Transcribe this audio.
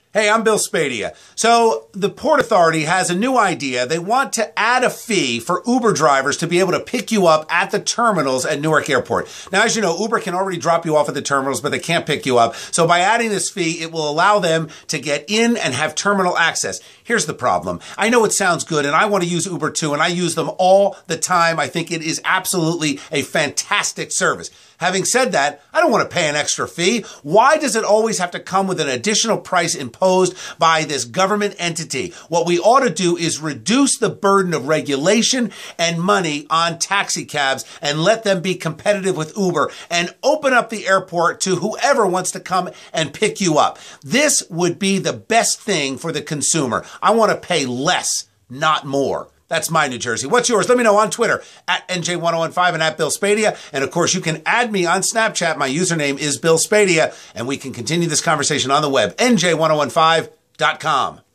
Hey, I'm Bill Spadea. So the Port Authority has a new idea. They want to add a fee for Uber drivers to be able to pick you up at the terminals at Newark Airport. Now, as you know, Uber can already drop you off at the terminals, but they can't pick you up. So by adding this fee, it will allow them to get in and have terminal access. Here's the problem. I know it sounds good, and I want to use Uber too, and I use them all the time. I think it is absolutely a fantastic service. Having said that, I don't want to pay an extra fee. Why does it always have to come with an additional price imposed by this government entity? What we ought to do is reduce the burden of regulation and money on taxi cabs and let them be competitive with Uber and open up the airport to whoever wants to come and pick you up. This would be the best thing for the consumer. I want to pay less, not more. That's my New Jersey. What's yours? Let me know on Twitter at NJ1015 and at Bill Spadea. And of course, you can add me on Snapchat. My username is Bill Spadea, and we can continue this conversation on the web, NJ1015.com.